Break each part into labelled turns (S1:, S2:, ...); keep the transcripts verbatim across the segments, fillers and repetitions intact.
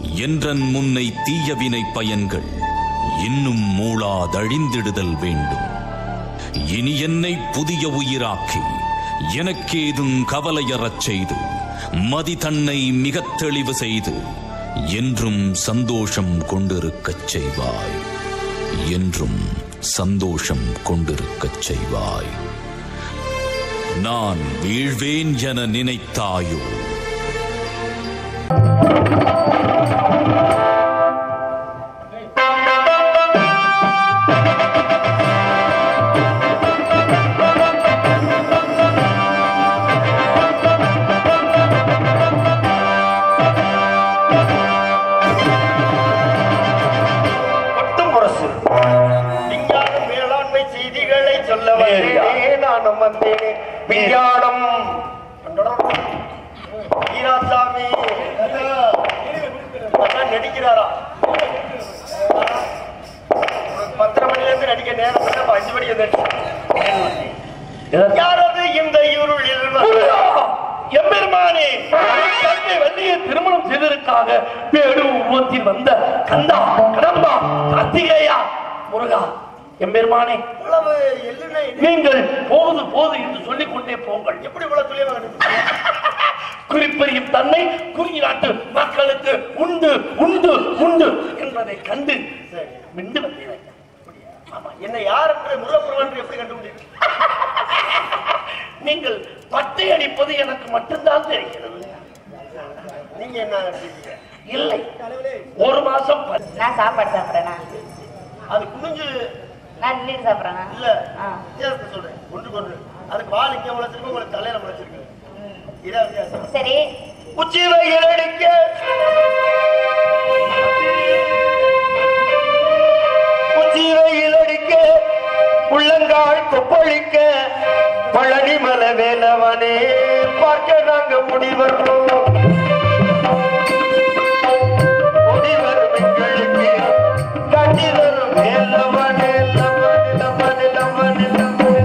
S1: என்றன் முன்னை தீயவினை பயன்கள் இன்னும் மூளாதழிந்திடுதல் வேண்டும். இனி என்னை புதிய உயிராக்கி எனக்கேதும் கவலையறச் செய்து மதி தன்னை மிகத் தெளிவு செய்து என்றும் சந்தோஷம் கொண்டிருக்கச் செய்வாய். என்றும் சந்தோஷம் கொண்டிருக்கச் செய்வாய். நான் வீழ்வேன் என நினைத்தாயோ?
S2: விஞ்ஞானம் வீராசாமி நடிக்கிறாரா? பத்தரை மணில இருந்து நடிக்க நேரம் அஞ்சு மணி யாரது இந்த இருளில் எம்பெருமானே தன்னை வந்திய திருமணம் செய்வதற்காக வேடு உருவத்தில் வந்த கந்தா கடம்பா கார்த்திகேயா முருகா எம்பெருமானே நீங்கள் போது போது என்று சொல்லிக் கொண்டே போங்கள். எப்படி குறிப்பறியும் தன்னை குறிஞ்சி நாட்டு மக்களுக்கு உண்டு உண்டு உண்டு என்பதை கண்டு மிண்டு வந்தேன். என்ன யார் என்று முருகப்பெருமான் எப்படி கண்டுபிடிக்க? நீங்கள் பட்டை அடிப்பது எனக்கு மட்டும்தான் தெரிகிறது. நீங்க என்ன இல்லை ஒரு மாசம்
S3: நான் சாப்பாடு சாப்பிடுறேனா?
S2: அது குனிஞ்சு
S3: நான் நீர் சாப்பிடுறேனா?
S2: இல்ல சொல்றேன் ஒன்று கொண்டு அதுக்கு வால் இங்க முளைச்சிருக்கு, உங்களுக்கு தலையில முளைச்சிருக்கு. இதான் வித்தியாசம்.
S3: சரி
S2: உச்சி வகையில் அடிக்க உச்சி வகையில் அடிக்க உள்ளங்கால் கொப்பளிக்க பழனி மலை வேலவனே பார்க்க நாங்க முடிவர்றோம். முடிவர் எங்களுக்கு காட்டி தரும் வேலவனே லவனே லவனே லவனே லவனே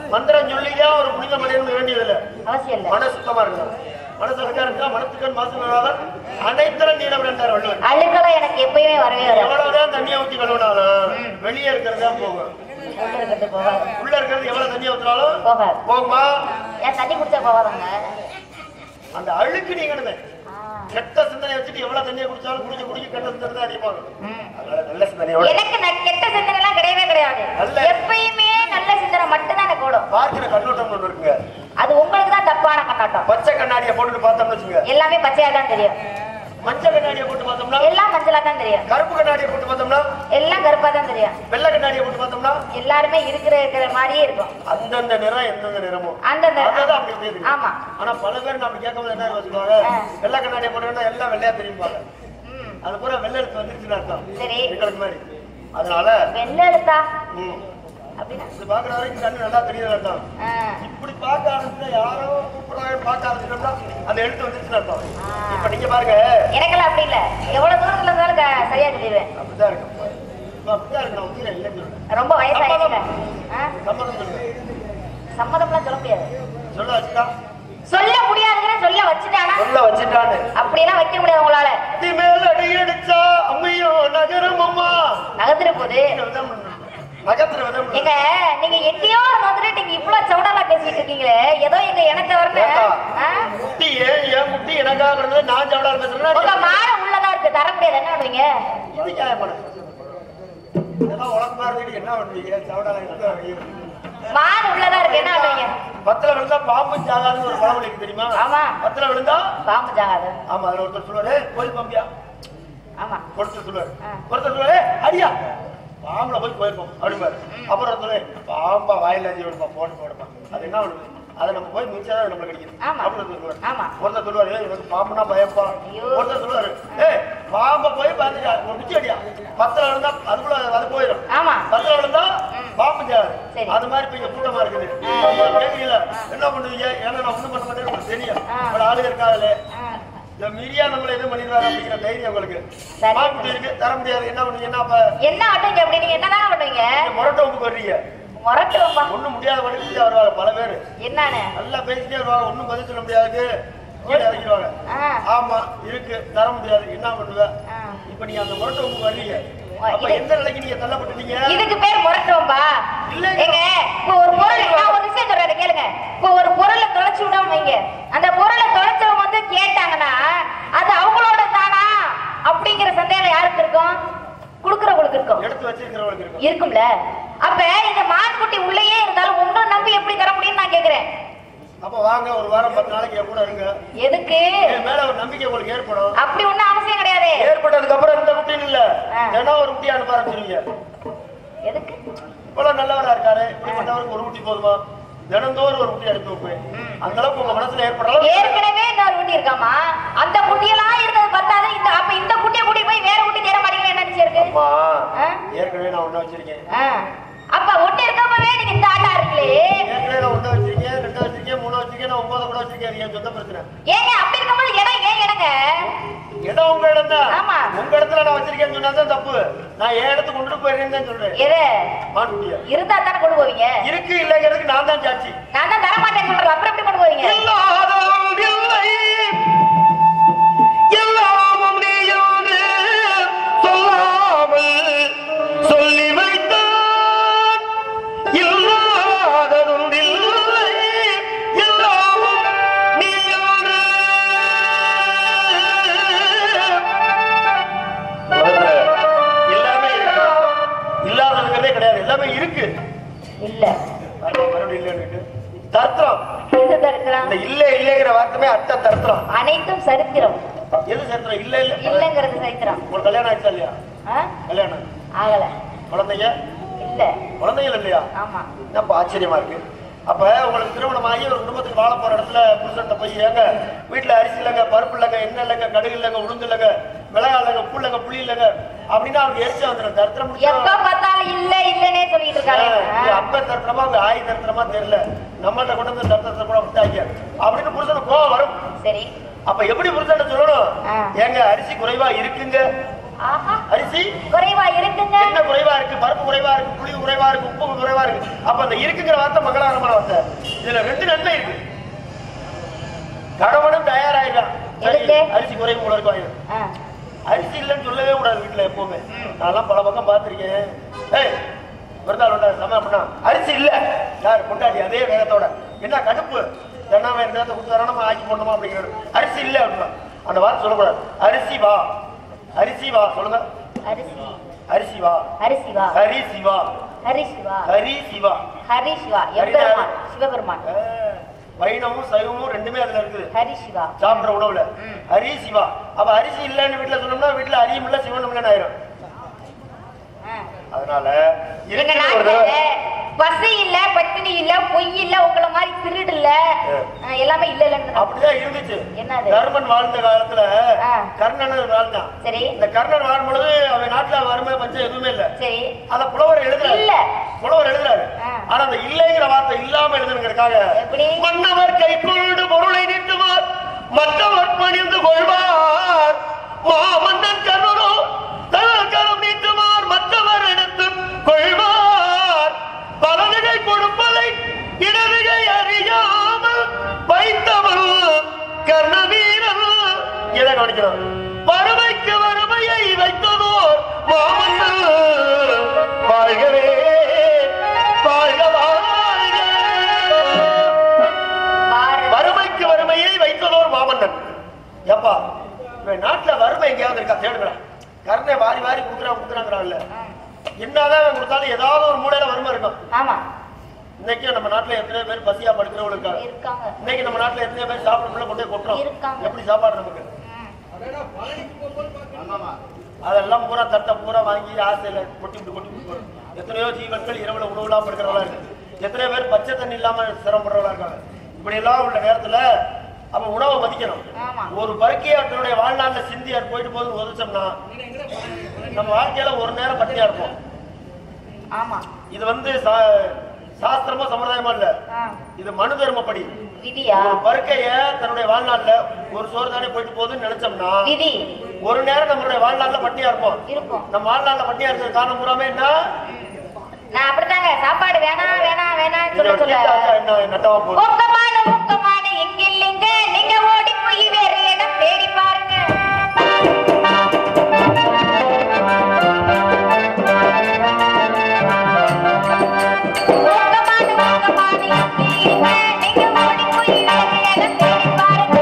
S2: மந்திரம் சொல்லிதான் ஒரு புனித மனிதன் வேண்டியதில்லை.
S3: அவசியம் இல்ல.
S2: மன சுத்தமா இருக்கணும். மனசு அழுக்கா இருந்தா மனத்துக்கு மாசு அனைத்தரும் நீளம் என்றார் வள்ளுவர்.
S3: அழுக்கெல்லாம் எனக்கு எப்பயுமே வரவே வராது.
S2: எவ்வளவுதான் தண்ணியை ஊத்தி கழுவினாலும் வெளியே இருக்கிறதா போகும்.
S3: உள்ள இருக்கிறது போகாது.
S2: உள்ள இருக்கிறது எவ்வளவு தண்ணியை ஊத்தினாலும்
S3: போகாது.
S2: போகுமா?
S3: ஏன் தண்ணி குடிச்சா போகாதாங்க?
S2: அந்த அழுக்கு நீங்கணுமே. கெட்ட சிந்தனை வச்சுட்டு எவ்வளவு தண்ணியை குடிச்சாலும் குடிக்க குடிக்க கெட்ட சிந்தனை தான் அடிப்பாங்க. நல்ல சிந்தனையோட
S3: எனக்கு கெட்ட சிந்தனை எல்லாம் கிடையவே கிடையாது. எப்பயுமே நல்ல சிந்தனை மட்டும் தான் எனக்கு ஓடும்.
S2: பார்க்கிற கண்ணோட்டம் ஒண்ணு இருக்குங்க.
S3: அது உங்களுக்கு தான் தப்பான கண்ணோட்டம்.
S2: பச்சை கண்ணாடியை போட்டு பார்த்தோம்னு வச்சுங்க,
S3: எல்லாமே பச்சையா தான் தெரியும்.
S2: மஞ்சள் கண்ணாடியை போட்டு பார்த்தோம்னா
S3: எல்லாம் மஞ்சளா தான் தெரியும்.
S2: கருப்பு கண்ணாடியை போட்டு பார்த்தோம்னா
S3: எல்லாம் கருப்பா தான் தெரியும்.
S2: வெள்ளை கண்ணாடியை போட்டு பார்த்தோம்னா
S3: எல்லாருமே இருக்கிற இருக்கிற மாதிரியே இருக்கும்.
S2: அந்தந்த நிறம் எந்தெந்த நிறமோ
S3: அந்தந்த
S2: அப்படி அப்படி.
S3: ஆமா.
S2: ஆனா பல பேர் நம்ம கேட்கும்போது என்ன யோசிப்பாங்க, வெள்ளை கண்ணாடியை போட்டோம்னா எல்லாம் வெள்ளையா தெரியும்பாங்க. அது பூரா வெள்ளை எடுத்து வந்துருச்சுன்னு அர்த்தம்.
S3: சரி,
S2: எங்களுக்கு மாதிரி. அதனால
S3: வெள்ளை எடுத்தா
S2: ம்
S3: அப்படின்னா
S2: இது பாக்குற வரைக்கும் கண்ணு நல்லா தெரியுது அர்த்தம். இப்படி பார்க்க ஆரம்பிச்சுன்னா யாரோ கூப்பிடுறாங்க பார்க்க ஆரம்பிச்சோம்னா அந்த எழுத்து வந்துருச்சுன்னு அர்த்தம். இப்ப நீங்க பாருங்க,
S3: எனக்கெல்லாம் அப்படி இல்ல. எவ்வளவு தூரத்துல இருந்தாலும் க- சரியா சொல்லிடுவேன்.
S2: அப்படிதான் இருக்கும். இப்ப அப்படிதான் இருக்கு. நான் உயிரை இல்லைன்னு சொல்றேன்.
S3: ரொம்ப வயசாயிடுச்சுல.
S2: சம்மதம் சொல்லுங்க.
S3: சம்மதம்லாம் சொல்ல முடியாது.
S2: சொல்ல வச்சுட்டா
S3: சொல்ல முடியாதுன்னு சொல்ல வச்சுட்டானா
S2: சொல்ல வச்சுட்டான்னு
S3: அப்படியெல்லாம் வைக்க முடியாது உங்களால.
S2: அடி மேல அடி அடிச்சா அம்மையோ நகரம் அம்மா
S3: நகர்ந்துரு போது
S2: நகத்துல விதம்
S3: எங்க நீங்க எங்கேயோ வந்துட்டு நீங்க இவ்வளவு சவுடாலா பேசிட்டு இருக்கீங்களே, ஏதோ எங்க எனக்கு வரணும்.
S2: குட்டி ஏன் என் குட்டி எனக்காக இருந்தது நான் சவுடா பேசுறேன்.
S3: உங்க மாட உள்ளதா இருக்கு, தர முடியாது. என்ன பண்ணுவீங்க?
S2: இது நியாயமான இதெல்லாம் உலகமா இருந்துட்டு என்ன பண்ணுவீங்க? சவுடால
S3: மாடு உள்ளதா இருக்கு, என்ன பண்ணுவீங்க?
S2: பத்துல விழுந்தா பாம்பு ஜாகாதுன்னு ஒரு பழமொழி இருக்கு தெரியுமா?
S3: ஆமா.
S2: பத்துல விழுந்தா
S3: பாம்பு ஜாகாது.
S2: ஆமா. அதுல ஒருத்தர் சொல்லுவாரு கோயில் பாம்பியா.
S3: ஆமா.
S2: ஒருத்தர் சொல்லுவாரு ஒருத்தர் சொல்லுவாரு அடியா பாம்புல போய் போயிருப்போம் அப்படிப்பாரு. அப்புறம் ஒருத்தர் பாம்பா வாயில அஞ்சு விடுப்பா போட்டு போடுப்பா. அது என்ன பண்ணுது? அதை நம்ம போய் முடிச்சாதான் நம்மளுக்கு கிடைக்குது. அப்படின்னு சொல்லுவாரு. ஒருத்தர் சொல்லுவாரு எனக்கு பாம்புனா பயப்பா. ஒருத்தர் சொல்லுவாரு ஏ பாம்பை போய் பாத்துட்டா ஒரு குச்சி அடியா பத்துல விழுந்தா அதுக்குள்ள அது போயிடும். பத்துல விழுந்தா பாம்பு ஜாது. அது மாதிரி இப்ப இங்க கூட்டமா இருக்குது. கேட்கல என்ன பண்ணுவீங்க? ஏன்னா நான் ஒண்ணும் பண்ண மாட்டேன்னு உங்களுக்கு தெரியும். இவ்வளவு ஆளு இருக்காதுல மீறியா நம்மள எதுவும் பண்ணிடுவாரு அப்படிங்கிற தைரியம் உங்களுக்கு பாம்பு இருக்கு. தர முடியாது. என்ன பண்ணுவீங்கன்னா அப்ப என்ன
S3: ஆட்டோங்க? அப்படி நீங்க என்னதான் பண்ணுவீங்க?
S2: முரட்டை உப்புக்கு வர்றீங்க. ஒண்ணும் முடியாத வடிச்சு வருவாங்க பல பேரு. என்னன்னு நல்லா பேசிட்டே வருவாங்க. ஒண்ணும் பதில் சொல்ல முடியாது. இறங்கிடுவாங்க. ஆமா இருக்கு தர முடியாது. என்ன பண்ணுவ? இப்ப நீங்க அந்த முரட்டை உப்புக்கு வர்றீங்க. அப்ப எந்த நிலைக்கு நீங்க தள்ளப்பட்டீங்க?
S3: இதுக்கு பேர் முரட்டோம்பா. இல்லங்க இப்போ ஒரு பொருள் நான் ஒரு விஷயம் சொல்றேன் கேளுங்க. இப்போ ஒரு பொருளை தொலைச்சு விடாம வைங்க. அந்த பொருளை தொலைச்சவங்க வந்து கேட்டாங்கன்னா அது அவங்களோட தானா அப்படிங்கிற சந்தேகம் யாருக்கு இருக்கும்? குடுக்கறவங்களுக்கு இருக்கும்.
S2: எடுத்து வச்சிருக்கிறவங்களுக்கு இருக்கும்.
S3: இருக்கும்ல. அப்ப இந்த மான்குட்டி உள்ளேயே இருந்தாலும் ஒன்னும் நம்பி எப்படி தர முடியும்னு நான் கேக்குறேன்.
S2: அப்ப வாங்க ஒரு வாரம் பத்து நாளைக்கு கூட இருங்க.
S3: எதுக்கு?
S2: மேல ஒரு நம்பிக்கை உங்களுக்கு ஏற்படும்.
S3: அப்படி ஒண்ணும் அவசியம் கிடையாது.
S2: ஏற்பட்டதுக்கு அப்புறம் இந்த குட்டின்னு இல்ல தினம் ஒரு குட்டி அனுப்ப ஆரம்பிச்சிருவீங்க.
S3: எதுக்கு?
S2: இவ்வளவு நல்லவரா இருக்காரு இப்படிப்பட்டவருக்கு ஒரு குட்டி போதுமா? தினந்தோறும் ஒரு குட்டி அனுப்பி வைப்பேன். அந்த அளவுக்கு உங்க மனசுல ஏற்படலாம்.
S3: ஏற்கனவே இன்னொரு குட்டி இருக்காமா? அந்த குட்டியெல்லாம் இருந்தது பத்தாது. இந்த அப்ப இந்த குட்டியை கூட்டி போய் வேற குட்டி தேட மாட்டீங்க. என்ன நினைச்சிருக்கு?
S2: ஏற்கனவே நான் ஒண்ணு வச்சிருக்கேன்.
S3: அப்ப ஒண்ணு இருக்கப்பவே நீங்க இந்த ஆட்டா இருக்கீங்களே.
S2: ஏற்கனவே நான் ஒண்ணு வச்சிருக்கேன், ரெண்டு வச்சிருக்கேன், மூணு வச்சிருக்கேன், நான் ஒன்பது கூட வச்சிருக்கேன். என் சொந்த பிரச்சனை.
S3: ஏங்க அப்படி இருக்கும்போது இடம் ஏன் இடங்க?
S2: இடம் உங்க இடம் தான்.
S3: ஆமா.
S2: உங்க இடத்துல நான் வச்சிருக்கேன்னு சொன்னாதான் தப்பு. நான் என் இடத்துக்கு கொண்டு போயிருந்தேன்னு தான் சொல்றேன்.
S3: எது?
S2: மான்குட்டியா
S3: இருந்தா தானே கொண்டு போவீங்க.
S2: இருக்கு இல்லங்கிறதுக்கு நான் தான் சாட்சி.
S3: நான் தான் தர மாட்டேன்னு சொல்றேன். அப்புறம் எப்படி கொண்டு போவீங்க?
S2: இல்லாதவன் இல்லை எல்லாமும் நீ என்று சொல்லாமல் சொல்லி வைத்தான். இல்லாததும் இல்லை எல்லாமும் நீ என்று எல்லாமே இல்லாததுங்கிறதே கிடையாது. எல்லாமே இருக்கு.
S3: இல்ல
S2: மறுபடியும் இல்லைன்னு தர்த்தம்.
S3: இது தரித்திரம்.
S2: இந்த இல்ல இல்லைங்கிற வார்த்தைமே அர்த்த தர்த்தம்.
S3: அனைத்தும் சரித்திரம்.
S2: எது சரித்திரம்? இல்ல இல்ல
S3: இல்லங்கிறது சரித்திரம்.
S2: உங்களுக்கு கல்யாணம் ஆயிடுச்சா இல்லையா? கல்யாணம்
S3: ஆகல.
S2: குழந்தைங்க
S3: இல்ல.
S2: குழந்தைகள் இல்லையா?
S3: ஆமா.
S2: அப்ப ஆச்சரியமா இருக்கு. அப்ப உங்களுக்கு திருமணம் ஆகி ஒரு குடும்பத்துக்கு வாழ போற இடத்துல புருஷன் போய் ஏங்க வீட்டுல அரிசி இல்லைங்க, பருப்பு இல்லைங்க, எண்ணெய் இல்லைங்க, கடுகு இல்லைங்க, உளுந்து இல்லைங்க, மிளகா இல்லைங்க, உப்பு இல்லைங்க, புளி இல்லைங்க அப்படின்னா அவங்க எரிச்சா வந்துடும். தரித்திரம்
S3: எப்ப பார்த்தாலும் இல்ல இல்லன்னே சொல்லிட்டு இருக்காங்க.
S2: அப்ப தரித்திரமா அவங்க ஆய் தரித்திரமா தெரியல. நம்மள்ட்ட கொண்டு வந்து தரித்திரத்தை கூட விட்டாங்க அப்படின்னு புருஷனுக்கு கோவம் வரும்.
S3: சரி.
S2: அப்ப எப்படி புருஷன் சொல்லணும்? ஏங்க அரிசி குறைவா இருக்குங்க, அரிசி
S3: குறைவா இருக்குங்க.
S2: என்ன குறைவா இருக்கு? பருப்பு குறைவா இருக்கு, புளி குறைவா இருக்கு, உப்பு குறைவா இருக்கு. அப்ப அந்த இருக்குங்கிற வார்த்தை மங்களகரமான வார்த்தை. இதுல ரெண்டு நன்மை இருக்கு. கணவனும் தயாராயிடும். அரிசி குறைவு கூட இருக்கும். அரிசி இல்லைன்னு சொல்லவே கூடாது வீட்டுல எப்பவுமே. நான் பல பக்கம் பார்த்திருக்கேன். ஏய் விருந்தாளோட சமயம் பண்ணா அரிசி இல்ல யாரு கொண்டாடி அதே வேகத்தோட என்ன கடுப்பு தென்னாம நேரத்தை கொடுத்தாரா நம்ம ஆக்கி போடணுமா அப்படிங்கிறது. அரிசி இல்ல அப்படின்னா அந்த வார்த்தை சொல்லக்கூடாது. அரிசி வா, அரிசி வா சொல்லுங்க. அரிசி அரிசி வா, அரிசி வா, ஹரி சிவா, ஹரி சிவா, ஹரி சிவா, ஹரி சிவா. எம்பெருமான் சிவபெருமான். வைணவமும் சைவமும் ரெண்டுமே அதுல இருக்குது. ஹரி சிவா சாப்பிடுற உணவுல ஹரி சிவா. அப்ப அரிசி இல்லன்னு வீட்டுல சொன்னோம்னா வீட்டுல அரியும் இல்ல சிவனும் இல்லன்னு ஆயிரும். அதனால
S3: பசி இல்ல, பட்டினி இல்ல, பொய் இல்ல, உங்களை மாதிரி திருடு இல்ல, எல்லாமே இல்ல இல்ல
S2: அப்படிதான் இருந்துச்சு. என்னது கர்ணன் வாழ்ந்த காலத்துல கர்ணன் வாழ்ந்தான். சரி. இந்த கர்ணன் வாழும் பொழுது அவன் நாட்டுல வறுமை பஞ்சம் எதுவுமே இல்ல. சரி. அத புலவர் எழுதுறாரு. இல்ல புலவர் எழுதுறாரு. ஆனா அந்த இல்லைங்கிற வார்த்தை இல்லாம எழுதுங்கிறதுக்காக மன்னவர் கைக்கொண்டு பொருளை நீட்டுவார், மற்றவர் பணிந்து கொள்வார், மாமன்னன் கர்ணனோ தனக்கரம் நீட்டுவார், மற்றவர் எடுத்து கொள்வார், பலனுகை கொடுப்பதை இடதுகை அறியாமல் வைத்தவன் கர்ணவீரன். இதை கவனிக்கிறோம். வறுமைக்கு வறுமையை வைத்ததோர் மாமன்னன் வாழ்கவே வாழ்க வாழ்க. வறுமைக்கு வறுமையை வைத்ததோர் மாமன்னன். எப்பா நாட்டுல வறுமை எங்கேயாவது இருக்கா தேடுகிறான். கருணை வாரி வாரி குடுக்குறான் குடுக்குறாங்கிறான்ல. என்னதான் கொடுத்தாலும் ஏதாவது ஒரு மூலையில வறுமை இருக்கும். ஆமா. இன்னைக்கு நம்ம நாட்டுல எத்தனை பேர் பசியா படுக்கிறவங்க இருக்காங்க. இன்னைக்கு நம்ம நாட்டுல எத்தனை பேர் சாப்பிட கொண்டே கொட்டுறோம். எப்படி சாப்பாடு நமக்கு? அதெல்லாம் பூரா தட்டை பூரா வாங்கி ஆசையில கொட்டி விட்டு கொட்டி விட்டு போறோம். எத்தனையோ ஜீவன்கள் இரவுல உணவுலாம் படுக்கிறவங்களா இருக்கு. எத்தனை பேர் பச்சை தண்ணி இல்லாம சிரமப்படுறவங்களா இருக்காங்க. இப்படி எல்லாம் உள்ள நேரத்துல அப்ப உணவை மதிக்கணும். ஒரு பருக்கையா தன்னுடைய வாழ்நாள்ல சிந்தியார் போயிட்டு போது உதச்சோம்னா நம்ம வாழ்க்கையில ஒரு நேரம் பட்டியா இருப்போம். ஆமா. இது வந்து சாஸ்திரமா சம்பிரதாயமா இல்ல, இது மனு தர்மப்படி. ஒரு பருக்கைய தன்னுடைய வாழ்நாள்ல ஒரு சோறு தானே போயிட்டு போகுதுன்னு நினைச்சோம்னா ஒரு நேரம் நம்மளுடைய வாழ்நாள்ல பட்டியா இருப்போம். நம்ம வாழ்நாள்ல பட்டியா இருக்கிற காரணம் பூராமே என்ன? நான் அப்படித்தாங்க சாப்பாடு வேணாம் வேணாம் வேணாம் சொல்ல சொல்ல முக்கமான முக்கமான எங்க இல்லைங்க, நீங்க ஓடி போய் வேற இடம் தேடி பாருங்க. முக்கமான முக்கமான எங்க இல்லைங்க, நீங்க ஓடி போய் வேற இடம் தேடி பாருங்க.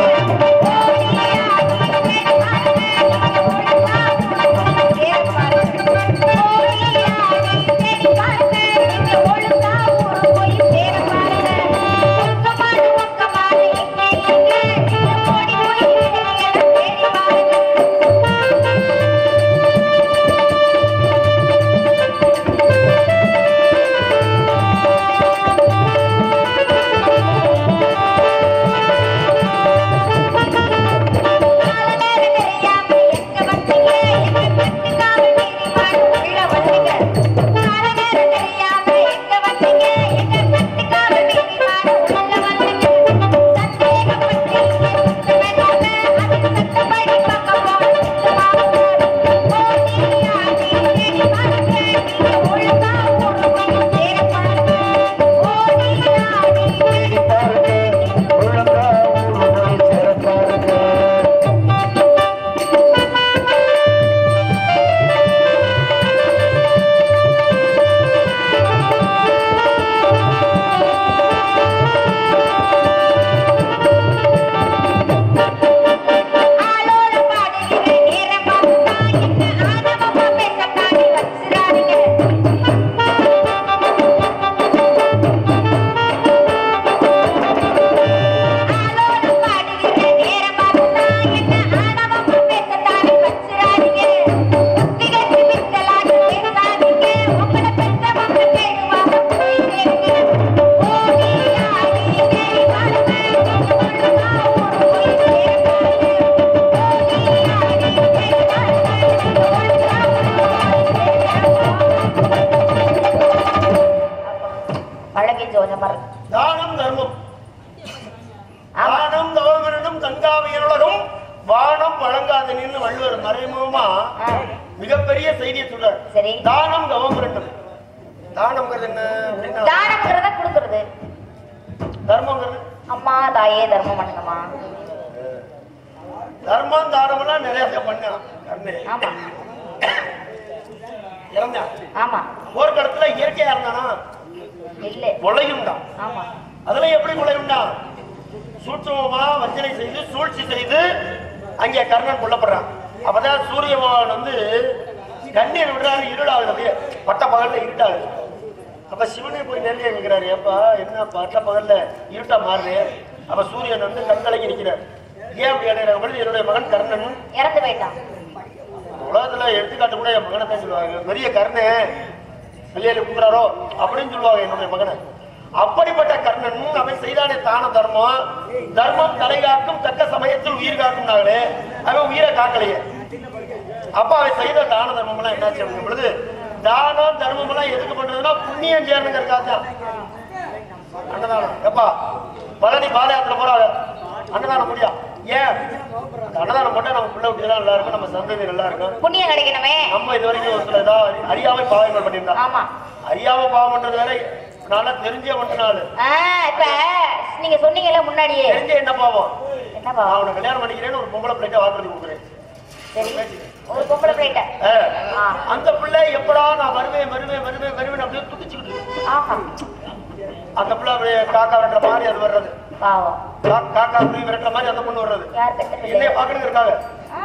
S2: தானம் தர்மம் தானம் தவமிரண்டும் தங்காவியனுலகம் வானம் வழங்காதனின்னு வள்ளுவர் மறைமுகமா மிகப்பெரிய செய்தியை சொல்றாரு.
S3: சரி.
S2: தானம் தவம் ரெண்டும். தானம்ங்கிறது என்ன அப்படின்னா
S3: தானம்ங்கிறத கொடுக்கறது,
S2: தர்மங்கிறது
S3: அம்மா தாயே தர்மம் பண்ணுங்கம்மா.
S2: தர்மம் தானம்லாம் நிறைய பண்ணலாம்.
S3: ஆமா
S2: இறந்தா
S3: ஆமா
S2: போர்க்களத்துல இயற்கையா இருந்தானா
S3: இல்ல
S2: கொலையும் தான்.
S3: ஆமா
S2: அதுல எப்படி கொலையும் தான்? சூட்சமா வஞ்சனை செய்து சூழ்ச்சி செய்து அங்கே கர்ணன் கொல்லப்படுறான். அப்பதான் சூரிய பகவான் வந்து கண்ணீர் விடுறாரு. இருளாகுது, அப்படியே பட்ட பகல்ல இருட்டாகுது. அப்ப சிவனே போய் நேரடியா கேட்கிறாரு, ஏப்பா என்ன பட்ட பகல்ல இருட்டா மாறுது? அப்ப சூரியன் வந்து கண்கலங்கி நிற்கிறார். ஏன் அப்படி அடையிறாங்க? என்னுடைய மகன் கர்ணன்
S3: இறந்து போயிட்டான்.
S2: உலகத்துல எடுத்துக்காட்டு கூட என் மகனை தான் சொல்லுவாங்க. பெரிய கர்ணே வெளியில கூப்பிடுறாரோ அப்படின்னு சொல்லுவாங்க என்னுடைய மகனை. அப்படிப்பட்ட கர்ணன் அவன் செய்தானே தான தர்மம். தர்மம் தலை காக்கும், தக்க சமயத்தில் உயிர் காக்கும்னாங்களே, அவன் உயிரை காக்கலையே. அப்ப அவன் செய்த தான தர்மம் எல்லாம் என்னாச்சு அப்படிங்கும் பொழுது, தானம் தர்மம் எல்லாம் எதுக்கு பண்றதுன்னா புண்ணியம் சேரணுங்கிறதுக்காக தான். அன்னதானம் எப்பா பழனி பாத யாத்திரை போறாங்க, அன்னதானம் முடியா? ஏன் அன்னதானம் போட்டா நம்ம பிள்ளை விட்டு நல்லா இருக்கும், நம்ம சந்ததி நல்லா இருக்கும்,
S3: புண்ணியம் கிடைக்கணுமே.
S2: நம்ம இது வரைக்கும் ஒரு சில ஏதாவது அறியாம பாவங்கள் பண்ணியிருந்தா.
S3: ஆமா
S2: அறியாம பாவம் பண்றது வேற, நல்லா தெரிஞ்சே பண்ணாலு.
S3: இப்ப நீங்க சொன்னீங்கல்ல முன்னாடியே,
S2: தெரிஞ்ச என்ன பாவம்?
S3: என்ன பாவம்?
S2: அவனை கல்யாணம் பண்ணிக்கிறேன்னு ஒரு பொம்பளை பிள்ளைட்ட வாக்குறுதி கொடுக்குறேன்.
S3: ஒரு பொம்பளை பிள்ளைட்ட
S2: அந்த பிள்ளை எப்படா நான் வருவேன் வருவேன் வருவேன் வருவேன் அப்படின்னு துடிச்சுக்கிட்டு, அந்த பிள்ளை அப்படியே காக்கா விரட்டுற மாதிரி அது வர்றது.
S3: பாவம்.
S2: காக்கா அப்படி விரட்டுற மாதிரி அந்த பொண்ணு வர்றது. என்னைய பாக்கணுங்க இருக்காங்க.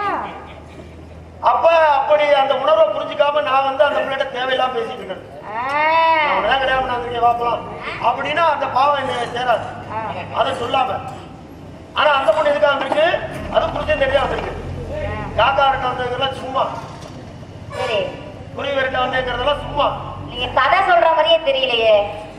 S2: அப்ப அப்படி அந்த உணர்வை புரிஞ்சுக்காம நான் வந்து அந்த பிள்ளைகிட்ட தேவையில்லாம பேசிட்டு இருக்கேன். கல்யாணம் நாங்க பார்க்கலாம் அப்படின்னா அந்த பாவம் என்ன சேராது, அதை சொல்லாம. ஆனா அந்த பொண்ணு எதுக்காக வந்திருக்கு? அது புரிஞ்சு தெரியா வந்திருக்கு. காக்கா விரட்ட வந்ததெல்லாம் சும்மா, குருவி விரட்ட வந்தேங்கிறதெல்லாம் சும்மா.
S3: நீங்க கதை சொல்ற மாதிரியே தெரியலையே,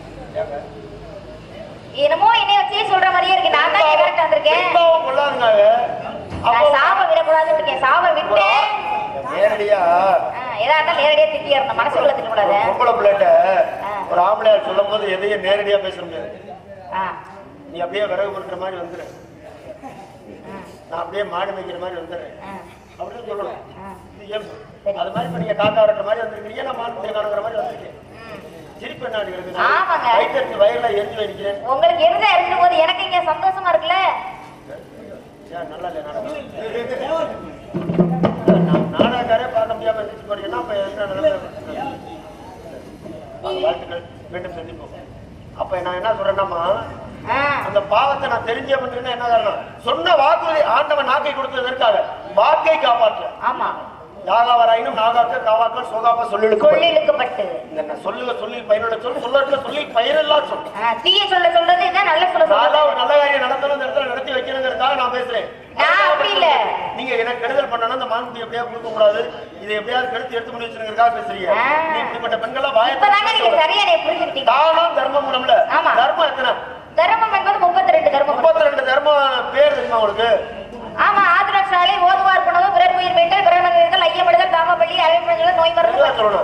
S3: என்னமோ என்னைய வச்சே சொல்ற மாதிரியே இருக்கு. நான் தான் விரட்ட வந்திருக்கேன்.
S2: கொள்ளாதுங்க,
S3: சாப விடக்கூடாதுன்னு இருக்கேன். சாப விட்டு
S2: நேரடியா
S3: ஏதா இருந்தாலும் நேரடியா திட்டி இருந்த மனசுக்குள்ள திட்டக்கூடாது.
S2: பொம்பளை பிள்ளைட்ட ஒரு ஆம்பளையார் சொல்லும் போது எதையும் நேரடியா பேச முடியாது. நீ அப்படியே விறகு பொறுக்கிற மாதிரி வந்துரு, நான் அப்படியே மாடு மேய்க்கிற மாதிரி வந்துடுறேன் அப்படின்னு சொல்லணும். இது இயல்பு. அது மாதிரி இப்ப நீங்க காக்கா வரட்ட மாதிரி வந்திருக்கீங்க, நான் மாடு காணுங்கிற மாதிரி வந்திருக்கேன். திருப்பி என்ன அடிக்கிறது? வயல்ல எரிஞ்சு வைக்கிறேன்.
S3: உங்களுக்கு எரிஞ்சா எரிஞ்ச போது எனக்கு இங்க சந்தோஷமா இருக்குல்ல.
S2: நல்லா இல்லையா நாடகாரே பார்க்க முடியாம இருந்துச்சு போறீங்கன்னா அப்ப என்ன வாழ்த்துக்கள், மீண்டும் சந்திப்போம். அப்ப நான் என்ன சொல்றேன்னா, அந்த பாவத்தை நான் தெரிஞ்சே பண்றேன்னா என்ன காரணம்? சொன்ன வாக்குறுதி ஆண்டவன் நாக்கை கொடுத்ததற்காக வாக்கை காப்பாற்ற.
S3: ஆமா,
S2: யாகாவராயினும் நாகாக்க காவாக்க சோகாப்பா
S3: சொல்லிழுக்கப்பட்டு
S2: சொல்லுங்க. சொல்லி பயனுள்ள சொல் சொல்லத்துல சொல்லி பயனெல்லாம் சொல்.
S3: தீய சொல்ல சொல்றது நல்ல சொல்ல
S2: ஒரு நல்ல காரியம் நடத்தணும், இந்த இடத்துல நடத்தி வைக்கணுங்கிறதுக்காக நான் பேசுறேன். நீங்க எனக்கு கெடுதல் பண்ணணும், இந்த மான்குட்டி எப்படியா கொடுக்க கூடாது, இதை எப்படியாவது கெடுத்து எடுத்து பண்ணி வச்சுருங்கிறதுக்காக பேசுறீங்க. இப்படிப்பட்ட பெண்களா வாயத்தை தானம் தர்மம் நம்மள தர்மம் எத்தனை?
S3: தர்மம் என்பது முப்பத்தி ரெண்டு தர்மம்.
S2: முப்பத்தி ரெண்டு தர்மம் பேர் தெரியுமா உங்களுக்கு?
S3: ஆமா, ஆதிராட்சாலை ஓதுவார் புணவு பிறர் உயிர் மீட்டல் பிறநகர்கள் ஐயமிடுதல் தாமப்பள்ளி அழைப்பதில் நோய் மருந்து
S2: சொல்லணும்.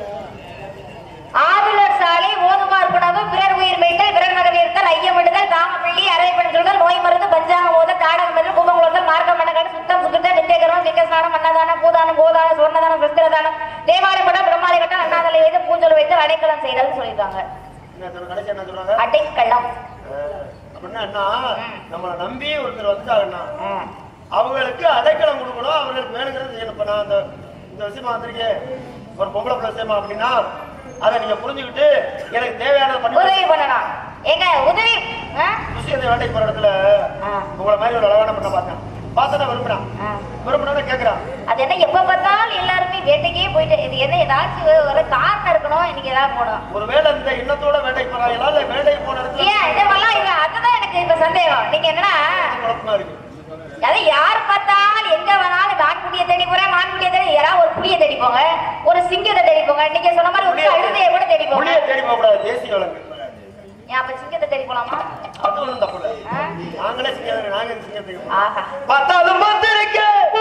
S3: ஆதிராட்சாலை ஓதுவார் புணவு பிறர் உயிர் மீட்டல் பிறநகர்கள் ஐயமிடுதல் தாமப்பள்ளி அழைப்பதில் நோய் மருந்து பஞ்சாங்க ஓத தாடகம் என்று கும்பகுலத்தில் மார்க்க மன்னகன் சுத்தம் சுகிருத்த நித்தியகரம் விக்கஸ்நானம் அன்னதானம் பூதானம் கோதானம் சொர்ணதானம் கிருஷ்ணதானம் தேவாலயம் பட்டம் பிரம்மாலய கட்டம் அண்ணாதலை வைத்து பூஞ்சொல் வைத்து அடைக்கலம் செய்தல் சொல்லியிருக்காங்க. அடைக்கலம்
S2: அப்படின்னா என்ன? நம்மளை நம்பி ஒருத்தர் வந்துட்டாங்கன்னா அவங்களுக்கு அடைக்கலம் கொடுக்கணும், அவர்களுக்கு வேணுங்கிறது செய்யணும். இப்ப நான் அந்த இந்த விஷயமா வந்திருக்கேன், ஒரு பொம்பளை பிள்ளை விஷயமா அப்படின்னா அதை நீங்க புரிஞ்சுக்கிட்டு எனக்கு தேவையான
S3: உதவி பண்ணலாம். எங்க உதவி
S2: விஷயத்தை வேட்டைக்கு போற இடத்துல உங்களை மாதிரி ஒரு அழகான பண்ண பார்த்தேன். பார்த்தா விரும்பினான், விரும்பினா கேட்கிறான்.
S3: அது என்ன எப்ப பார்த்தாலும் எல்லாருமே வேட்டைக்கே போயிட்டு இது என்ன ஏதாச்சும் ஒரு காரணம் இருக்கணும், இன்னைக்கு ஏதாவது போகணும்.
S2: ஒருவேளை இந்த எண்ணத்தோட வேட்டைக்கு போறாங்களா இல்ல வேட்டைக்கு போன இடத்துல
S3: ஏன் இதெல்லாம் இல்ல? அதுதான் எனக்கு இப்ப சந்தேகம். நீங்க என்னன்னா
S2: குழப்பமா இருக்கு.
S3: அதை யார் பார்த்தாலும் எங்க வேணாலும் கான்குடியை தேடி போறேன், மான்குடியை தேடி யாராவது ஒரு புளியை தேடி போங்க, ஒரு சிங்கத்தை தேடி போங்க, நீங்க சொன்ன மாதிரி ஒரு கழுதையை கூட தேடி போங்க.
S2: புளியை தேடி போக கூடாது, தேசிய விலங்கு.
S3: ஏன் அப்ப சிங்கத்தை தேடி போலாமா?
S2: அது ஒண்ணும் தப்பு இல்லை. நாங்களே சிங்கம், நாங்க சிங்கத்துக்கு
S3: ஆஹா
S2: பார்த்தாலும் பார்த்திருக்க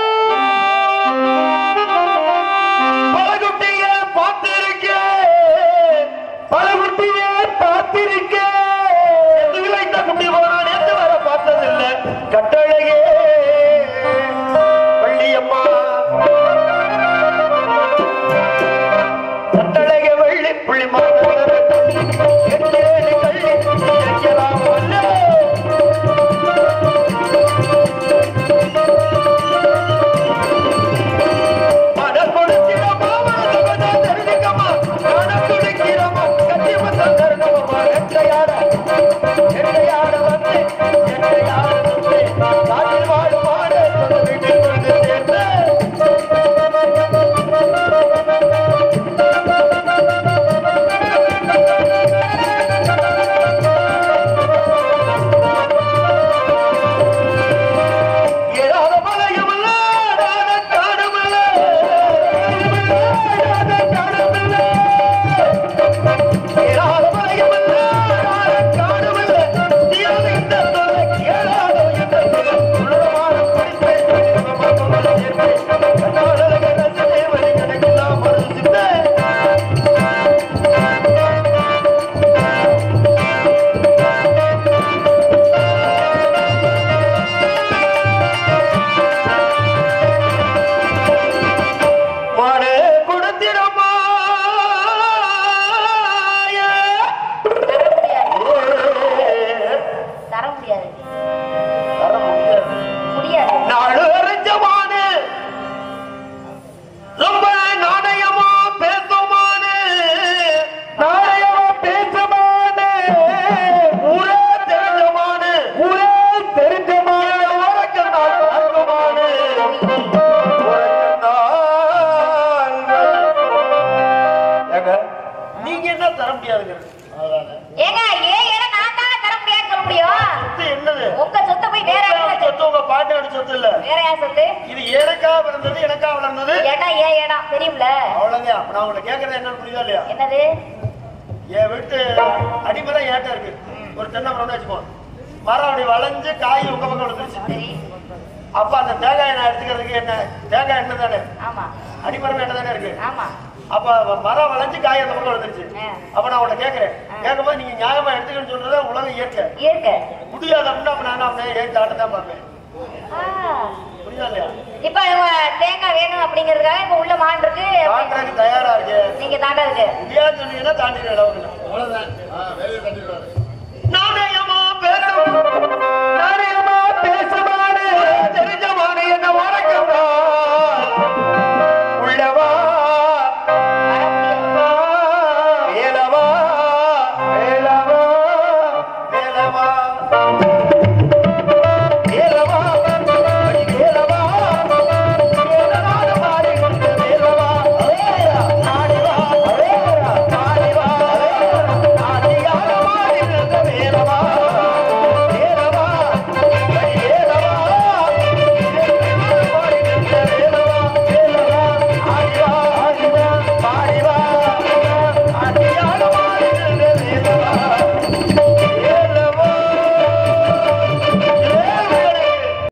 S2: பலகுட்டிய பார்த்திருக்க பலகுட்டிய பார்த்திருக்க இந்த குட்டி போனா நேற்று வர பார்த்ததில்லை. கட்டழகே பள்ளியம்மா எட்டையாடு வந்து எட்டையாடு வந்து காட்டில் வாழும் மாடு சொந்த வீட்டில் கொண்டு சேர்ந்து
S3: தயாரா இருக்கு நீங்க தாண்டா இருக்கு
S2: முடியாது சொன்னீங்கன்னா தாண்டிடுவேன். அவ்வளவுதான். வேலையை தாண்டிடுவாரு.